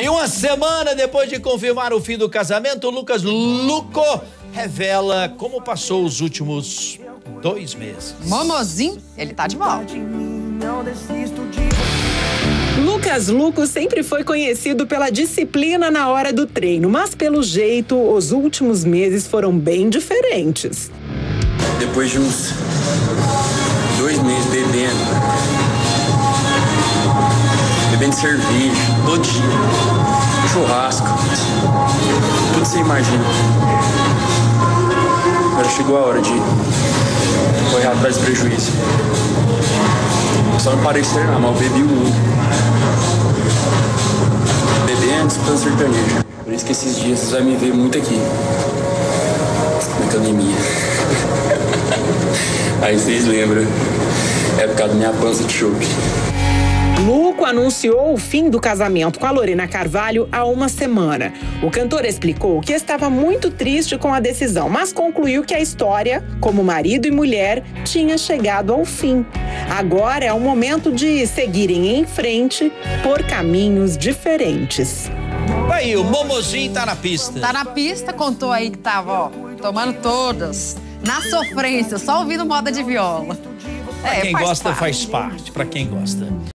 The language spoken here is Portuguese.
E uma semana depois de confirmar o fim do casamento, Lucas Luco revela como passou os últimos 2 meses. Momozinho, ele tá de volta. Lucas Luco sempre foi conhecido pela disciplina na hora do treino, mas pelo jeito, os últimos meses foram bem diferentes. Depois de uns 2 meses bebendo cerveja, todo dia, churrasco, tudo você imagina. Agora chegou a hora de correr atrás do prejuízo. Só não parei de treinar, mas eu bebi o mundo. Bebendo, escutando sertanejo. Por isso que esses dias vocês vão me ver muito aqui, na academia. Aí vocês lembram, é por causa da minha pança de chope. Luco anunciou o fim do casamento com a Lorena Carvalho há uma semana. O cantor explicou que estava muito triste com a decisão, mas concluiu que a história, como marido e mulher, tinha chegado ao fim. Agora é o momento de seguirem em frente por caminhos diferentes. Aí, o Momozinho tá na pista. Tá na pista, contou aí que tava, ó, tomando todas. Na sofrência, só ouvindo moda de viola. Pra quem gosta, parte. faz parte. Pra quem gosta.